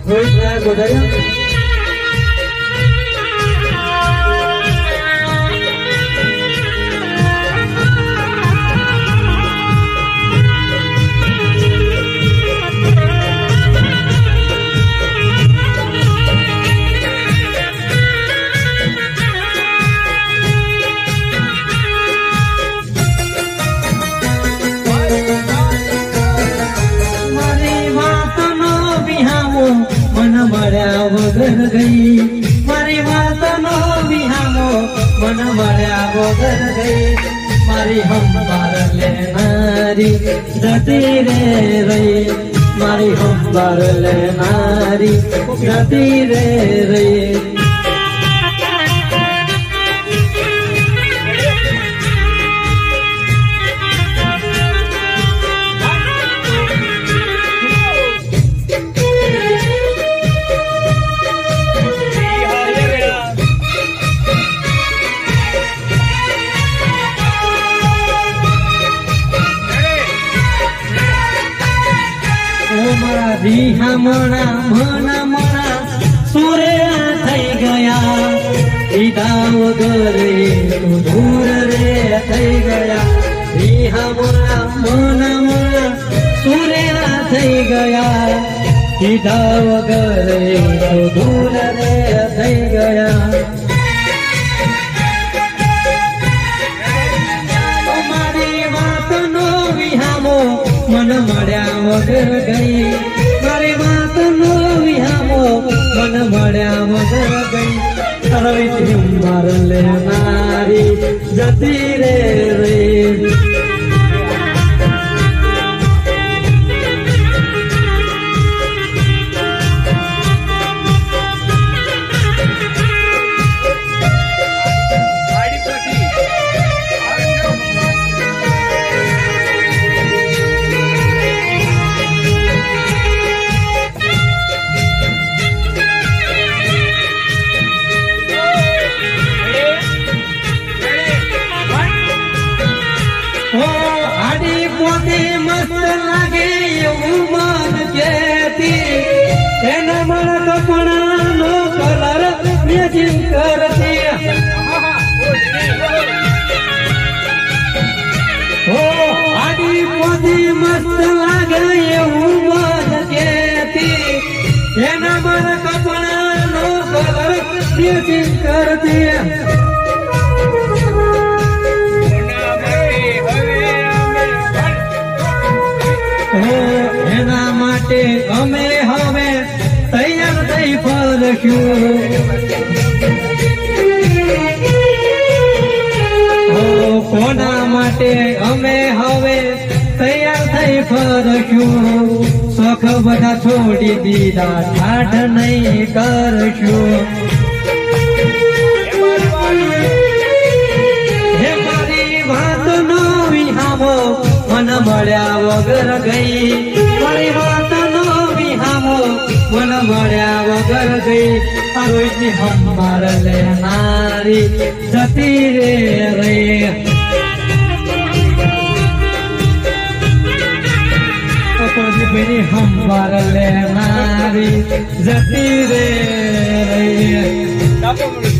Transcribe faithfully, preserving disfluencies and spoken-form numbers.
રોહિત ગોધાયા वगर गई मारी बात नो बिहामो मन मर्या वगर गई मारी हम बार लेनारी जती रे रही मारी हम बार लेनारी जती रे रही रिहा मना मना मना सूर्य थई गया ईदा वगर तू दूर रे थई गया रिहा मना मना मना सूर्य थई गया ईदा वगर तू दूर रे थई गया तुम्हारी बात नो विहामो मन मर्या वगर गई मारी बात नो विहामो मन मर्या वगर गई रोहित मार ले नारी जती रे रे मस्त लागे मन केती मन कपड़ा नो कलर मैचिंग करती हो आडी पोती मस्त लागे मन केती मन कपड़ा नो कलर मैचिंग करती एना माटे अमे हवे तैयार थई फरश्यू हो कोना माटे अमे हवे तैयार थई फरश्यू शौक बधा छोड़ी दीधा ठाठ नहीं करशू हे मारी बात नो विहामो मन मर्या वगर गई मारी बात नो विहामो मन मर्या वगर गई रोहित हम मार ले नारी जती रे रे अपनी हम मार ले नारी जती रे रे